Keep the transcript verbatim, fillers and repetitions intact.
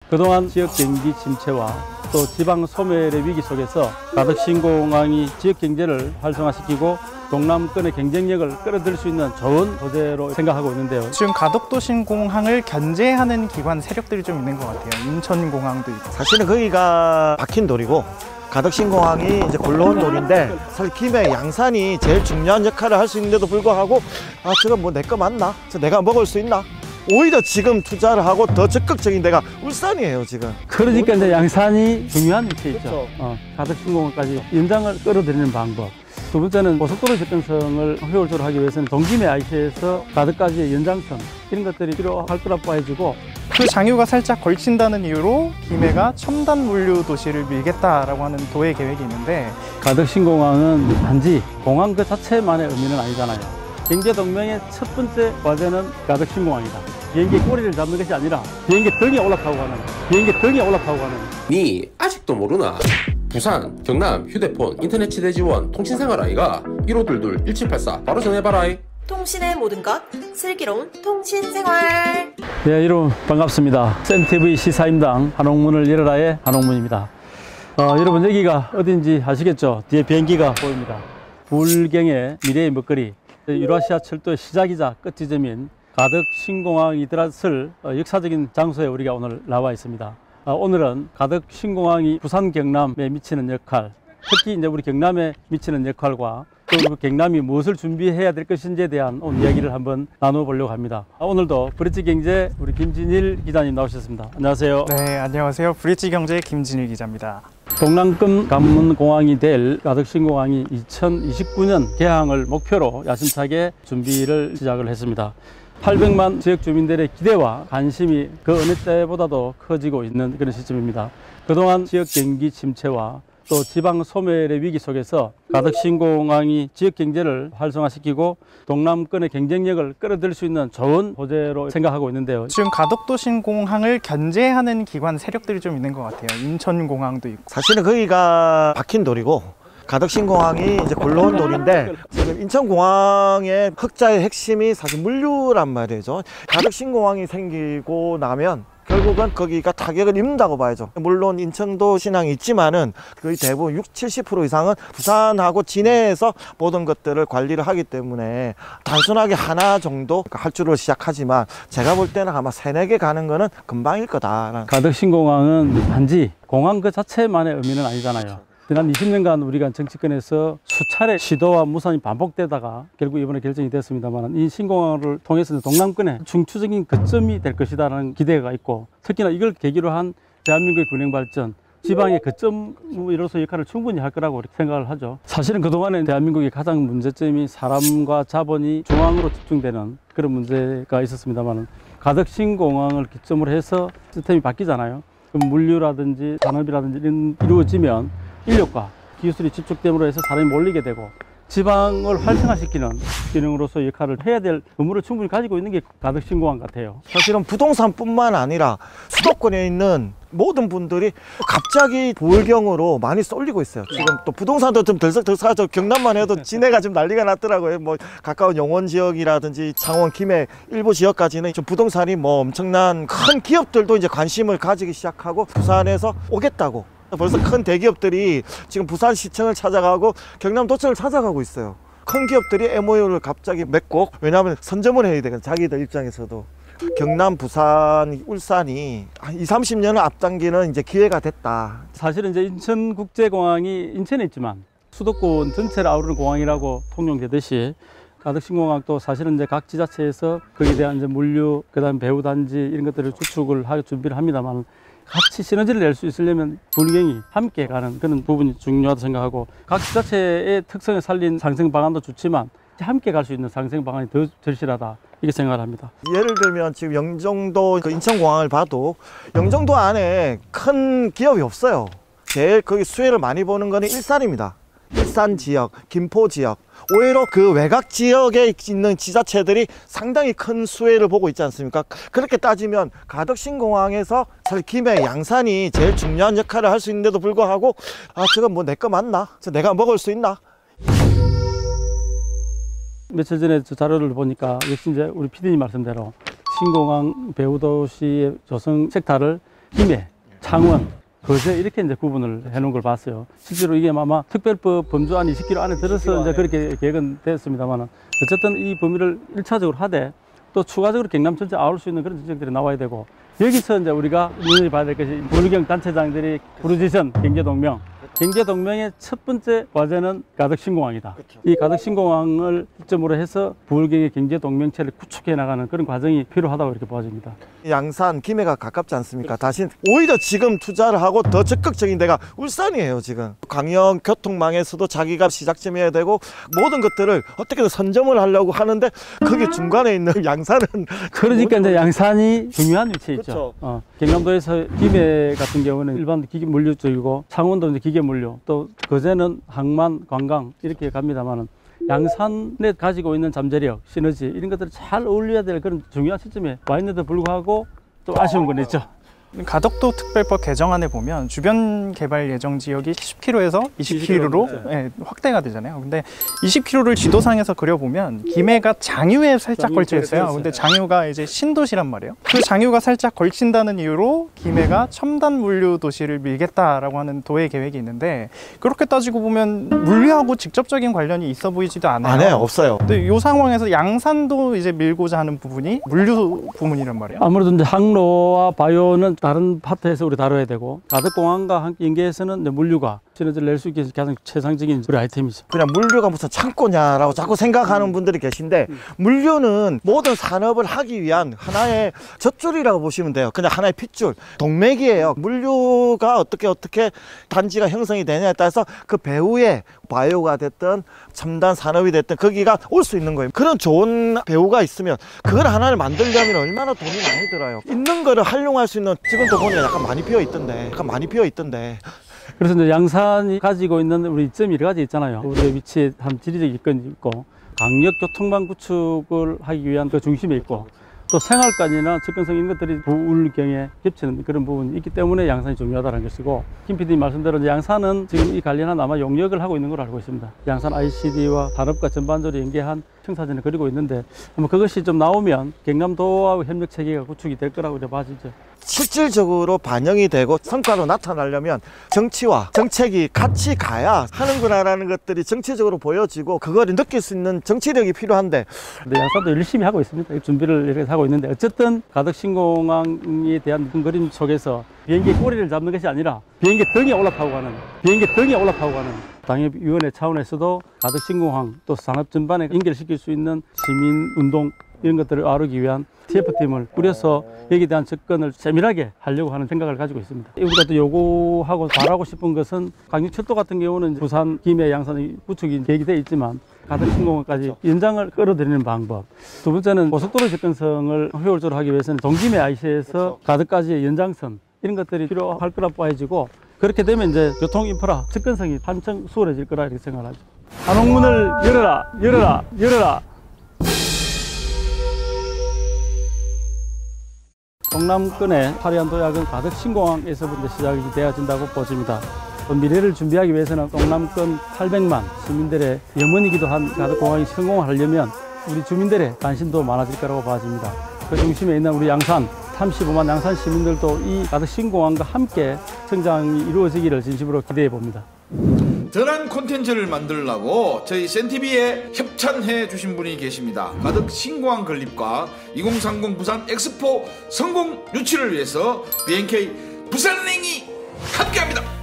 그동안 지역 경기 침체와 또 지방 소멸의 위기 속에서 가덕 신공항이 지역 경제를 활성화시키고 동남권의 경쟁력을 끌어들일 수 있는 좋은 소재로 생각하고 있는데요. 지금 가덕도 신공항을 견제하는 기관 세력들이 좀 있는 것 같아요. 인천공항도 있고. 사실은 거기가 박힌 돌이고 가덕 신공항이 이제 굴러온 돌인데 사실 김해 양산이 제일 중요한 역할을 할 수 있는데도 불구하고 아 저거 뭐 내 거 맞나? 저 내가 먹을 수 있나? 오히려 지금 투자를 하고 더 적극적인 데가 울산이에요 지금. 그러니까 이제 양산이 중요한 위치에 있죠. 어, 가덕 신공항까지 연장을 끌어들이는 방법. 두 번째는 고속도로 접근성을 효율적으로 하기 위해서는 동김해 아이씨에서 가덕까지의 연장선 이런 것들이 필요할 거라 봐야지고, 그 장유가 살짝 걸친다는 이유로 김해가 첨단 물류 도시를 밀겠다라고 하는 도의 계획이 있는데, 가덕 신공항은 단지 공항 그 자체만의 의미는 아니잖아요. 경제동맹의 첫 번째 과제는 가덕 신공항이다. 비행기 꼬리를 잡는 것이 아니라 비행기 등에 올라타고 가는, 비행기 등에 올라타고 가는. 니 아직도 모르나? 부산, 경남, 휴대폰, 인터넷 치대 지원, 통신생활 아이가 일오이이 일칠팔사 바로 전해봐라. 통신의 모든 것, 슬기로운 통신생활. 네, 여러분 반갑습니다. 쌤티비 시사임당 한옥문을 열어라의 한옥문입니다. 어, 여러분 여기가 어딘지 아시겠죠? 뒤에 비행기가 보입니다. 불경의 미래의 먹거리, 유라시아 철도의 시작이자 끝지점인 가덕 신공항이 들어설 역사적인 장소에 우리가 오늘 나와 있습니다. 오늘은 가덕 신공항이 부산 경남에 미치는 역할, 특히 이제 우리 경남에 미치는 역할과 또 경남이 무엇을 준비해야 될 것인지에 대한 오늘 이야기를 한번 나눠보려고 합니다. 오늘도 브릿지경제 우리 김진일 기자님 나오셨습니다. 안녕하세요. 네, 안녕하세요. 브릿지경제 김진일 기자입니다. 동남권 관문공항이 될 가덕 신공항이 이천이십구 년 개항을 목표로 야심차게 준비를 시작을 했습니다. 팔백만 지역 주민들의 기대와 관심이 그 어느 때보다도 커지고 있는 그런 시점입니다. 그동안 지역 경기 침체와 또 지방 소멸의 위기 속에서 가덕 신공항이 지역 경제를 활성화시키고 동남권의 경쟁력을 끌어들일 수 있는 좋은 소재로 생각하고 있는데요. 지금 가덕도 신공항을 견제하는 기관 세력들이 좀 있는 것 같아요. 인천공항도 있고. 사실은 거기가 박힌 돌이고 가덕 신공항이 이제 굴러온 돌인데 지금 인천공항의 흑자의 핵심이 사실 물류란 말이죠. 가덕 신공항이 생기고 나면 결국은 거기가 타격을 입는다고 봐야죠. 물론 인천도 신항이 있지만은 거의 대부분 육십, 칠십 퍼센트 이상은 부산하고 진해에서 모든 것들을 관리를 하기 때문에 단순하게 하나 정도 할줄을 시작하지만 제가 볼 때는 아마 세네 개 가는 거는 금방일 거다. 가덕 신공항은 단지 공항 그 자체만의 의미는 아니잖아요. 지난 이십 년간 우리가 정치권에서 수차례 시도와 무산이 반복되다가 결국 이번에 결정이 됐습니다만, 이 신공항을 통해서 동남권의 중추적인 거점이 될 것이다라는 기대가 있고, 특히나 이걸 계기로 한 대한민국의 균형 발전, 지방의 거점으로서 역할을 충분히 할 거라고 생각을 하죠. 사실은 그동안에 대한민국의 가장 문제점이 사람과 자본이 중앙으로 집중되는 그런 문제가 있었습니다만, 가덕 신공항을 기점으로 해서 시스템이 바뀌잖아요. 그럼 물류라든지 산업이라든지 이런 이루어지면 인력과 기술이 집중됨으로 해서 사람이 몰리게 되고 지방을 활성화시키는 기능으로서 역할을 해야 될 의무를 충분히 가지고 있는 게 가덕 신공항 같아요. 사실은 부동산뿐만 아니라 수도권에 있는 모든 분들이 갑자기 부울경으로 많이 쏠리고 있어요. 지금 또 부동산도 좀 들썩들썩하죠. 경남만 해도 진해가 좀 난리가 났더라고요. 뭐 가까운 영원 지역이라든지 창원, 김해 일부 지역까지는 좀 부동산이 뭐 엄청난 큰 기업들도 이제 관심을 가지기 시작하고 부산에서 오겠다고. 벌써 큰 대기업들이 지금 부산시청을 찾아가고 경남도청을 찾아가고 있어요. 큰 기업들이 엠오유를 갑자기 맺고, 왜냐하면 선점을 해야 되거든, 자기들 입장에서도. 경남, 부산, 울산이 한 이삼십 년을 앞당기는 이제 기회가 됐다. 사실은 이제 인천국제공항이 인천에 있지만 수도권 전체를 아우르는 공항이라고 통용되듯이 가덕 신공항도 사실은 이제 각 지자체에서 거기에 대한 이제 물류, 그다음 배후 단지 이런 것들을 구축을 하고 준비를 합니다만, 같이 시너지를 낼 수 있으려면 불경이 함께 가는 그런 부분이 중요하다고 생각하고, 각 지자체의 특성을 살린 상생 방안도 좋지만 함께 갈 수 있는 상생 방안이 더 절실하다, 이렇게 생각을 합니다. 예를 들면 지금 영종도 그 인천공항을 봐도 영종도 안에 큰 기업이 없어요. 제일 거기 수혜를 많이 보는 거는 일산입니다. 일산 지역, 김포 지역. 오히려 그 외곽 지역에 있는 지자체들이 상당히 큰 수혜를 보고 있지 않습니까? 그렇게 따지면 가덕 신공항에서 사실 김해 양산이 제일 중요한 역할을 할 수 있는데도 불구하고 아 저거 뭐 내 거 맞나? 저 내가 먹을 수 있나? 며칠 전에 저 자료를 보니까 역시 이제 우리 피디님 말씀대로 신공항 배후도시의 조성 섹터를 김해, 창원, 거제 이렇게 이제 구분을 해놓은 걸 봤어요. 실제로 이게 아마 특별법 범주안 이십 킬로미터 안에 들어서 이제 그렇게 계획은 됐습니다만 어쨌든 이 범위를 일차적으로 하되 또 추가적으로 경남 전체 아울 수 있는 그런 정책들이 나와야 되고 여기서 이제 우리가 눈여겨 봐야 될 것이 불경 단체장들이 부르짖은 경제동맹. 경제동맹의 첫 번째 과제는 가덕신공항이다. 그렇죠. 이 가덕신공항을 기점으로 해서 부울경의 경제동맹체를 구축해 나가는 그런 과정이 필요하다고 이렇게 보아집니다. 양산, 김해가 가깝지 않습니까? 다시 오히려 지금 투자를 하고 더 적극적인 데가 울산이에요. 지금 광역 교통망에서도 자기가 시작점이어야 되고 모든 것들을 어떻게든 선점을 하려고 하는데 거기 중간에 있는 양산은 그러니까 이제 양산이 중요한 위치에 있죠. 그렇죠. 어, 경남도에서 김해 같은 경우는 일반 기계 물류 쪽이고 창원도 이제 기계 물류, 또 거제는 항만, 관광 이렇게 갑니다만은 양산에 가지고 있는 잠재력, 시너지 이런 것들이 잘 어울려야 될 그런 중요한 시점에 와 있는데도 불구하고 좀 아쉬운 건 있죠. 가덕도 특별법 개정안에 보면 주변 개발 예정 지역이 십 킬로미터에서 이십 킬로미터로 네, 확대가 되잖아요. 근데 이십 킬로미터를 지도상에서 그려보면 김해가 장유에 살짝 걸쳐 있어요. 근데 장유가 이제 신도시란 말이에요. 그 장유가 살짝 걸친다는 이유로 김해가 첨단 물류 도시를 밀겠다라고 하는 도의 계획이 있는데 그렇게 따지고 보면 물류하고 직접적인 관련이 있어 보이지도 않아요. 안 해요. 없어요. 근데 이 상황에서 양산도 이제 밀고자 하는 부분이 물류 부문이란 말이에요. 아무래도 이제 항로와 바이오는 다른 파트에서 우리 다뤄야 되고 가덕공항과 함께 연계해서는 이제 물류가 시너지를 낼 수 있게 가장 최상적인 우리 아이템이죠. 그냥 물류가 무슨 창고냐라고 자꾸 생각하는 분들이 계신데 물류는 모든 산업을 하기 위한 하나의 젖줄이라고 보시면 돼요. 그냥 하나의 핏줄, 동맥이에요. 물류가 어떻게 어떻게 단지가 형성이 되냐에 따라서 그 배후에 바이오가 됐든 첨단 산업이 됐든 거기가 올 수 있는 거예요. 그런 좋은 배후가 있으면 그걸 하나를 만들려면 얼마나 돈이 많이 들어요. 있는 거를 활용할 수 있는 지금도 보니까 약간 많이 비어 있던데 약간 많이 비어 있던데 그래서 이제 양산이 가지고 있는 우리 이점이 여러 가지 있잖아요. 우리의 위치에 한 지리적 이권이 있고 강력 교통망 구축을 하기 위한 그 중심에 있고 또 생활권이나 접근성 이런 것들이 부울경에 겹치는 그런 부분이 있기 때문에 양산이 중요하다는 것이고 김 피디님 말씀대로 양산은 지금 이 관련한 아마 용역을 하고 있는 걸로 알고 있습니다. 양산 아이씨디와 산업과 전반적으로 연계한 청사진을 그리고 있는데 아마 그것이 좀 나오면 경남도와 협력 체계가 구축이 될 거라고 이제 봐지죠. 실질적으로 반영이 되고 성과로 나타나려면 정치와 정책이 같이 가야 하는구나라는 것들이 정치적으로 보여지고 그걸 느낄 수 있는 정치력이 필요한데 근데 양산도 열심히 하고 있습니다. 준비를 이렇게 하고 있는데 어쨌든 가덕신공항에 대한 그림 속에서 비행기 꼬리를 잡는 것이 아니라 비행기 등에 올라타고 가는 비행기 등에 올라타고 가는 당협위원회 차원에서도 가덕신공항 또 산업 전반에 연결시킬 수 있는 시민운동 이런 것들을 아우르기 위한 티에프팀을 꾸려서 여기에 대한 접근을 세밀하게 하려고 하는 생각을 가지고 있습니다. 우리가 또 요구하고 바라고 싶은 것은 강력철도 같은 경우는 부산, 김해, 양산의 구축이 계획이 되어 있지만 가덕신공항까지 연장을 끌어들이는 방법. 두 번째는 고속도로 접근성을 효율적으로 하기 위해서는 동김해 아이씨에서 가덕까지의 연장선 이런 것들이 필요할 거라 보여지고 그렇게 되면 이제 교통 인프라 접근성이 한층 수월해질 거라 이렇게 생각을 하죠. 한옥문을 열어라, 열어라, 열어라. 동남권의 화려한 도약은 가덕신공항에서부터 시작이 되어진다고 보집니다. 미래를 준비하기 위해서는 동남권 팔백만 시민들의 염원이기도 한 가덕공항이 성공하려면 우리 주민들의 관심도 많아질 거라고 봐집니다. 그 중심에 있는 우리 양산, 삼십오만 양산 시민들도 이 가덕신공항과 함께 성장이 이루어지기를 진심으로 기대해 봅니다. 든한 콘텐츠를 만들려고 저희 센티비에 협찬해 주신 분이 계십니다. 가덕 신공항 건립과 이공삼공 부산 엑스포 성공 유치를 위해서 비엔케이 부산은행이 함께합니다.